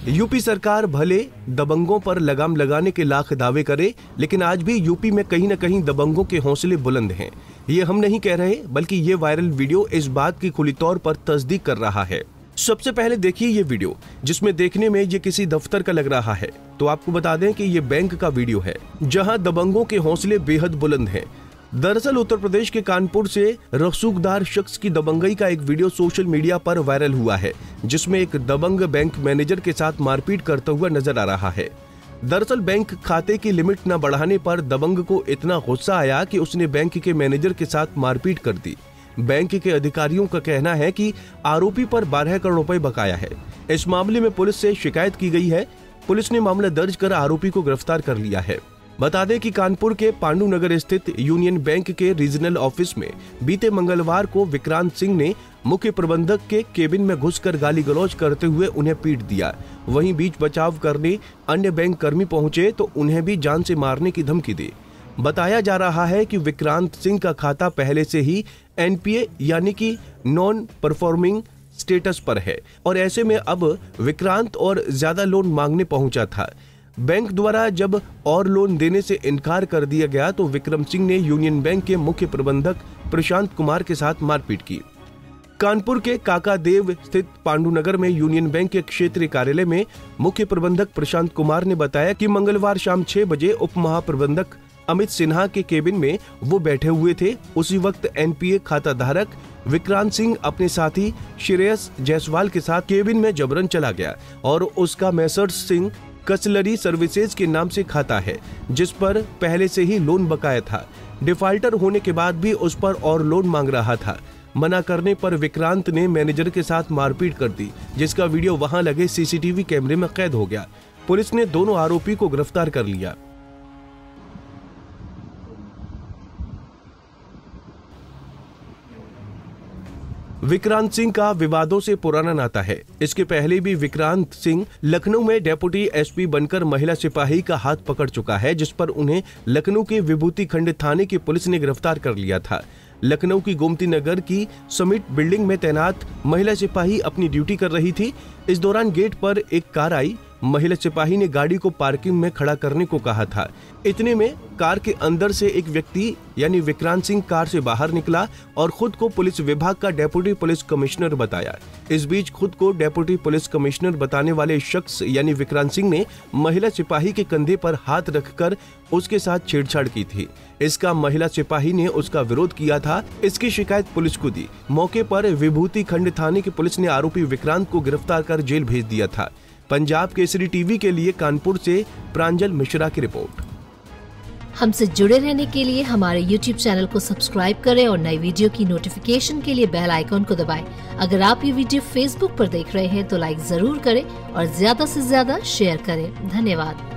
UP सरकार भले दबंगों पर लगाम लगाने के लाख दावे करे, लेकिन आज भी यूपी में कहीं न कहीं दबंगों के हौसले बुलंद हैं। ये हम नहीं कह रहे, बल्कि ये वायरल वीडियो इस बात की खुली तौर पर तस्दीक कर रहा है। सबसे पहले देखिए ये वीडियो, जिसमें देखने में ये किसी दफ्तर का लग रहा है। तो आपको बता दें कि ये बैंक का वीडियो है, जहां दबंगों के हौसले बेहद बुलंद हैं। दरअसल उत्तर प्रदेश के कानपुर से रसूखदार शख्स की दबंगई का एक वीडियो सोशल मीडिया पर वायरल हुआ है, जिसमें एक दबंग बैंक मैनेजर के साथ मारपीट करता हुआ नजर आ रहा है। दरअसल बैंक खाते की लिमिट न बढ़ाने पर दबंग को इतना गुस्सा आया कि उसने बैंक के मैनेजर के साथ मारपीट कर दी। बैंक के अधिकारियों का कहना है कि आरोपी पर 12 करोड़ रुपए बकाया है। इस मामले में पुलिस से शिकायत की गई है। पुलिस ने मामला दर्ज कर आरोपी को गिरफ्तार कर लिया है। बता दें कि कानपुर के पांडु नगर स्थित यूनियन बैंक के रीजनल ऑफिस में बीते मंगलवार को विक्रांत सिंह ने मुख्य प्रबंधक के केबिन में घुसकर गाली गलौज करते हुए उन्हें पीट दिया। वहीं बीच बचाव करने अन्य बैंक कर्मी पहुंचे तो उन्हें भी जान से मारने की धमकी दी। बताया जा रहा है कि विक्रांत सिंह का खाता पहले से ही एनपीए यानी कि नॉन परफॉर्मिंग स्टेटस पर है और ऐसे में अब विक्रांत और ज्यादा लोन मांगने पहुंचा था। बैंक द्वारा जब और लोन देने से इनकार कर दिया गया तो विक्रम सिंह ने यूनियन बैंक के मुख्य प्रबंधक प्रशांत कुमार के साथ मारपीट की। कानपुर के काकादेव स्थित पांडुनगर में यूनियन बैंक के क्षेत्रीय कार्यालय में मुख्य प्रबंधक प्रशांत कुमार ने बताया कि मंगलवार शाम 6 बजे उप महाप्रबंधक अमित सिन्हा के केबिन में वो बैठे हुए थे। उसी वक्त एनपीए खाता धारक विक्रांत सिंह अपने साथी श्रेयस जायसवाल के साथ केबिन में जबरन चला गया और उसका मैसर्स सिंह कचलरी सर्विसेज के नाम से खाता है, जिस पर पहले से ही लोन बकाया था। डिफाल्टर होने के बाद भी उस पर और लोन मांग रहा था। मना करने पर विक्रांत ने मैनेजर के साथ मारपीट कर दी, जिसका वीडियो वहां लगे सीसीटीवी कैमरे में कैद हो गया। पुलिस ने दोनों आरोपी को गिरफ्तार कर लिया। विक्रांत सिंह का विवादों से पुराना नाता है। इसके पहले भी विक्रांत सिंह लखनऊ में डेप्यूटी एसपी बनकर महिला सिपाही का हाथ पकड़ चुका है, जिस पर उन्हें लखनऊ के विभूति खंड थाने की पुलिस ने गिरफ्तार कर लिया था। लखनऊ की गोमती नगर की समिट बिल्डिंग में तैनात महिला सिपाही अपनी ड्यूटी कर रही थी। इस दौरान गेट पर एक कार आई। महिला सिपाही ने गाड़ी को पार्किंग में खड़ा करने को कहा था। इतने में कार के अंदर से एक व्यक्ति यानी विक्रांत सिंह कार से बाहर निकला और खुद को पुलिस विभाग का डेप्यूटी पुलिस कमिश्नर बताया। इस बीच खुद को डेप्यूटी पुलिस कमिश्नर बताने वाले शख्स यानी विक्रांत सिंह ने महिला सिपाही के कंधे पर हाथ रखकर उसके साथ छेड़छाड़ की थी। इसका महिला सिपाही ने उसका विरोध किया था। इसकी शिकायत पुलिस को दी। मौके पर विभूति खंड थाने की पुलिस ने आरोपी विक्रांत को गिरफ्तार कर जेल भेज दिया था। पंजाब केसरी टीवी के लिए कानपुर से प्रांजल मिश्रा की रिपोर्ट। हमसे जुड़े रहने के लिए हमारे YouTube चैनल को सब्सक्राइब करें और नई वीडियो की नोटिफिकेशन के लिए बेल आइकॉन को दबाएं। अगर आप ये वीडियो Facebook पर देख रहे हैं तो लाइक जरूर करें और ज्यादा से ज्यादा शेयर करें। धन्यवाद।